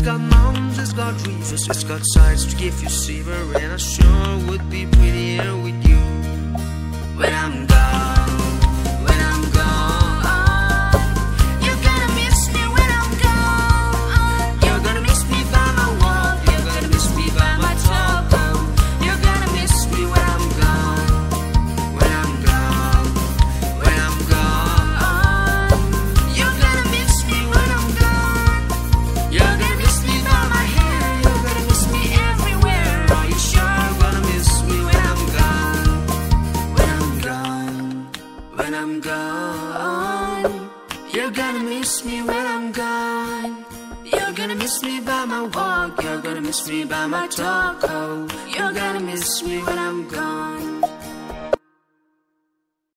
got mountains, it's got rivers, it's got sights to give you shiver. And I sure would be prettier with you when I'm gone, when I'm gone. You're gonna miss me when I'm gone. You're gonna miss me by my walk, you're gonna miss me by my talk. You're gonna miss me when I'm gone, when I'm gone, when I'm gone. You're gonna miss me when I'm gone. You're gonna miss me by my hair, you're gonna miss me everywhere. Are you sure you're gonna miss me when I'm gone, when I'm gone, when I'm gone? You're gonna miss me when I'm gone. You're gonna miss me by my walk, you're gonna miss me by my talk. Oh, you're gonna miss me when I'm gone.